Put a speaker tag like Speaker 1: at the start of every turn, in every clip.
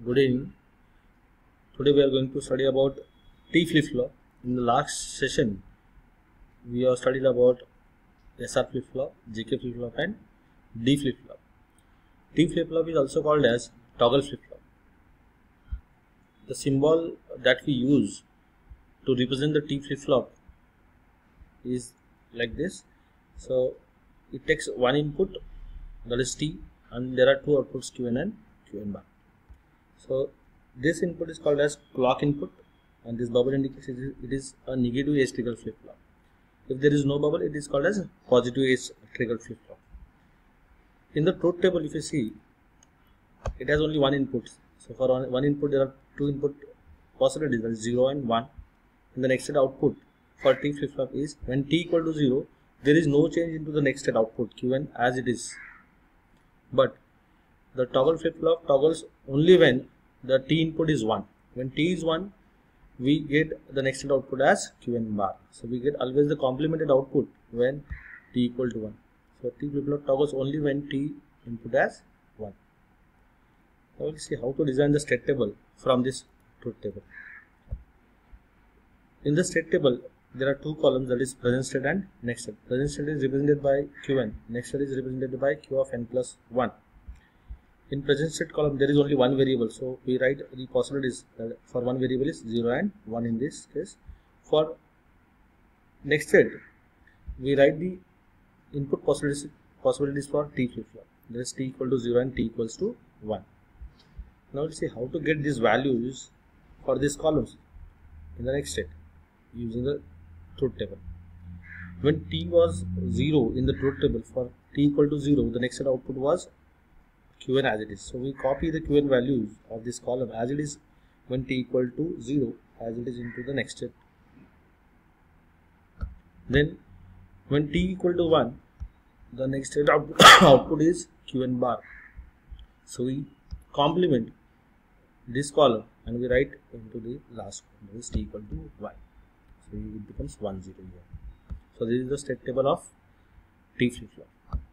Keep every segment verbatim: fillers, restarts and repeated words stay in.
Speaker 1: Good evening. Today we are going to study about T flip-flop. In the last session, we have studied about S R flip-flop, J K flip-flop and D flip-flop. T flip-flop is also called as toggle flip-flop. The symbol that we use to represent the T flip-flop is like this. So it takes one input, that is T, and there are two outputs Q N and Q N bar. So this input is called as clock input, and this bubble indicates it is a negative age trigger flip-flop. If there is no bubble, it is called as positive age trigger flip-flop. In the truth table, if you see, it has only one input. So for one, one input, there are two input possibilities, that is zero and one. And the next state output for T flip-flop is when T equal to zero, there is no change into the next state output Q N as it is. But the toggle flip-flop toggles only when the T input is one. When T is one, we get the next state output as Q N bar. So we get always the complemented output when T equal to one. So T flip-flop toggles only when T input as one. Now we'll see how to design the state table from this truth table. In the state table, there are two columns, that is present state and next state. Present state is represented by Q N. Next state is represented by Q of n plus one. In present state column, there is only one variable, so we write the possibilities that for one variable is zero and one in this case. For next state, we write the input possibilities possibilities for T flip-flop. That is T equal to zero and T equals to one. Now let's see how to get these values for these columns in the next state using the truth table. When T was zero in the truth table, for T equal to zero, the next state output was Q N as it is. So we copy the Q N values of this column as it is when T equal to zero as it is into the next step. Then when T equal to one, the next state output, output is Q N bar. So we complement this column and we write into the last column, that is T equal to one. So it becomes one zero here. So this is the state table of T flip-flop.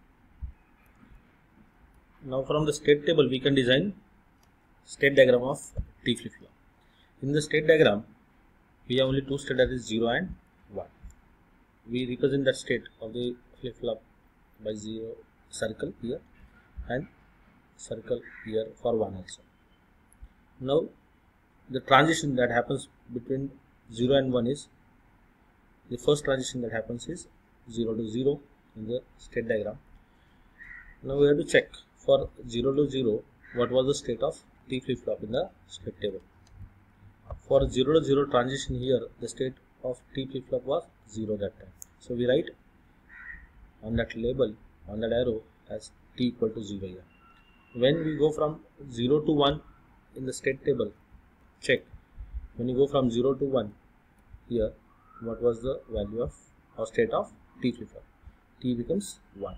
Speaker 1: Now from the state table, we can design state diagram of T flip-flop. In the state diagram, we have only two states, that is zero and one. We represent that state of the flip-flop by zero circle here and circle here for one also. Now the transition that happens between zero and one is, the first transition that happens is zero to zero in the state diagram. Now we have to check for zero to zero what was the state of T flip-flop in the state table. For zero to zero transition here, the state of T flip-flop was zero that time. So we write on that label, on that arrow, as T equal to zero here. When we go from zero to one in the state table, check when you go from zero to one here, what was the value of or state of T flip-flop. T becomes one.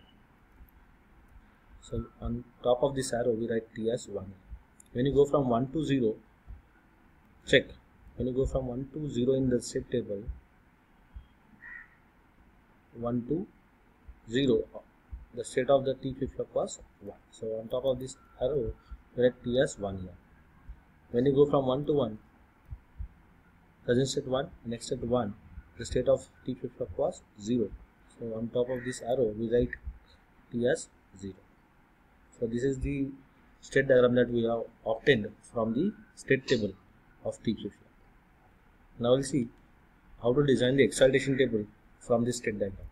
Speaker 1: So on top of this arrow, we write T as one. When you go from one to zero, check when you go from one to zero in the state table, one to zero, the state of the T flip-flop was one. So on top of this arrow, we write T as one here. When you go from one to one, present state one, next state one, the state of T flip-flop was zero. So on top of this arrow, we write T as zero. So this is the state diagram that we have obtained from the state table of T flip-flop. Now we'll see how to design the excitation table from this state diagram.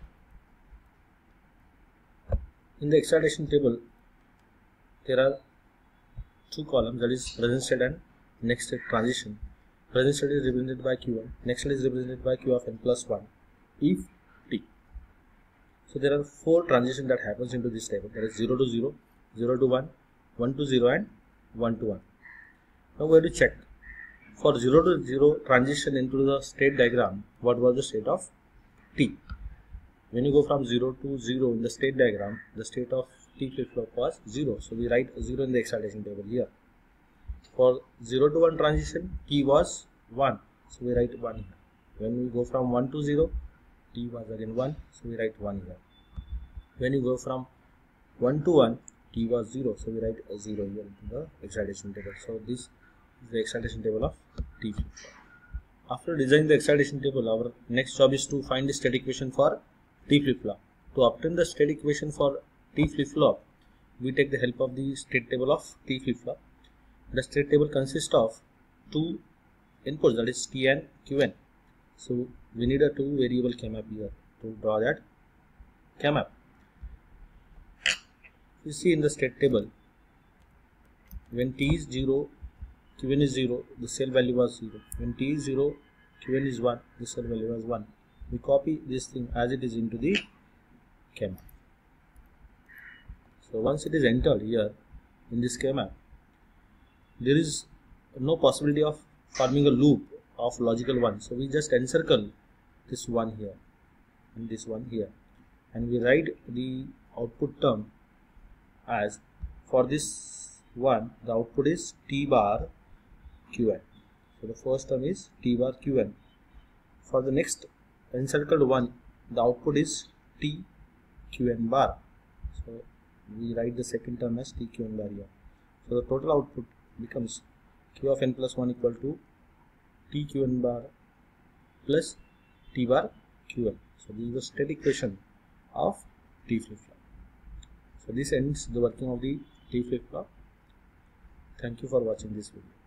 Speaker 1: In the excitation table, there are two columns, that is present state and next state transition. Present state is represented by Q one, next state is represented by Q of n plus one if T. So there are four transitions that happens into this table, that is zero to zero, zero to one, one to zero and one to one. Now we have to check for zero to zero transition into the state diagram, what was the state of T. When you go from zero to zero in the state diagram, the state of T flip-flop was zero. So we write zero in the excitation table here. For zero to one transition, T was one. So we write one here. When we go from one to zero, T was again one. So we write one here. When you go from one to one, T was zero, so we write a zero here into the excitation table. So this is the excitation table of T flip-flop. After designing the excitation table, our next job is to find the state equation for T flip-flop. To obtain the state equation for T flip-flop, we take the help of the state table of T flip-flop. The state table consists of two inputs, that is T and Q N. So we need a two variable K-map here to draw that K-map. You see in the state table, when T is zero, Q N is zero, the cell value was zero. When T is zero, Q N is one, the cell value was one. We copy this thing as it is into the K-map. So once it is entered here in this K-map, there is no possibility of forming a loop of logical one. So we just encircle this one here and this one here, and we write the output term as, for this one, the output is T bar Q N. So the first term is T bar Q N. For the next encircled one, the output is T Q N bar. So we write the second term as T Q N bar here. So the total output becomes Q of n plus one equal to T Q N bar plus T bar Q N. So this is the state equation of T flip-flop. So this ends the working of the T flip-flop. Thank you for watching this video.